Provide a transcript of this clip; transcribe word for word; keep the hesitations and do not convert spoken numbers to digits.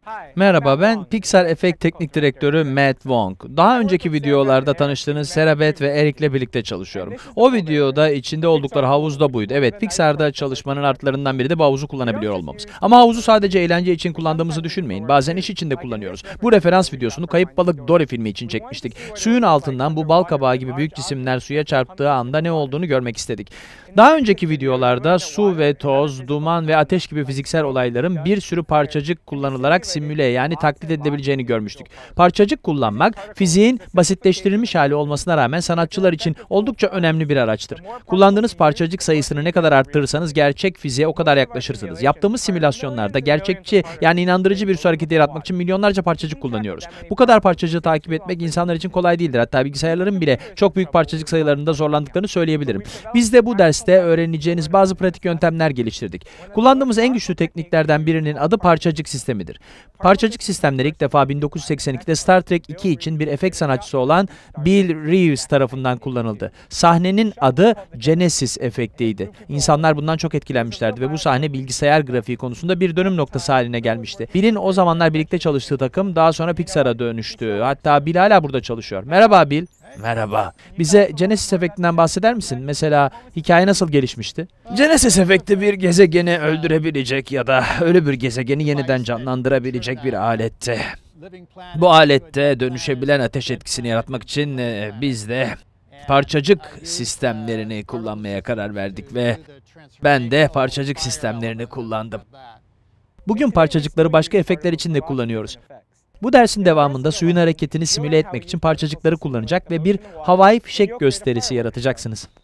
Merhaba, ben Pixar Efekt Teknik Direktörü Matt Wong. Daha önceki videolarda tanıştığınız Sarah Beth ve Eric'le birlikte çalışıyorum. O videoda içinde oldukları havuz da buydu. Evet, Pixar'da çalışmanın artılarından biri de bu havuzu kullanabiliyor olmamız. Ama havuzu sadece eğlence için kullandığımızı düşünmeyin. Bazen iş için de kullanıyoruz. Bu referans videosunu Kayıp Balık Dory filmi için çekmiştik. Suyun altından bu bal kabağı gibi büyük cisimler suya çarptığı anda ne olduğunu görmek istedik. Daha önceki videolarda su ve toz, duman ve ateş gibi fiziksel olayların bir sürü parçacık kullanılarak simüle yani taklit edilebileceğini görmüştük. Parçacık kullanmak, fiziğin basitleştirilmiş hali olmasına rağmen sanatçılar için oldukça önemli bir araçtır. Kullandığınız parçacık sayısını ne kadar arttırırsanız gerçek fiziğe o kadar yaklaşırsınız. Yaptığımız simülasyonlarda gerçekçi yani inandırıcı bir su hareketi yaratmak için milyonlarca parçacık kullanıyoruz. Bu kadar parçacığı takip etmek insanlar için kolay değildir. Hatta bilgisayarların bile çok büyük parçacık sayılarında zorlandıklarını söyleyebilirim. Biz de bu derste öğreneceğiniz bazı pratik yöntemler geliştirdik. Kullandığımız en güçlü tekniklerden birinin adı parçacık sistemidir. Parçacık sistemleri ilk defa bin dokuz yüz seksen ikide Star Trek iki için bir efekt sanatçısı olan Bill Reeves tarafından kullanıldı. Sahnenin adı Genesis efektiydi. İnsanlar bundan çok etkilenmişlerdi ve bu sahne bilgisayar grafiği konusunda bir dönüm noktası haline gelmişti. Bill'in o zamanlar birlikte çalıştığı takım daha sonra Pixar'a dönüştü. Hatta Bill hala burada çalışıyor. Merhaba Bill. Merhaba. Bize Genesis efektinden bahseder misin? Mesela hikaye nasıl gelişmişti? Genesis efekti bir gezegeni öldürebilecek ya da ölü bir gezegeni yeniden canlandırabilecek bir aletti. Bu alette dönüşebilen ateş etkisini yaratmak için e, biz de parçacık sistemlerini kullanmaya karar verdik ve ben de parçacık sistemlerini kullandım. Bugün parçacıkları başka efektler için de kullanıyoruz. Bu dersin devamında suyun hareketini simüle etmek için parçacıkları kullanacak ve bir havai fişek gösterisi yaratacaksınız.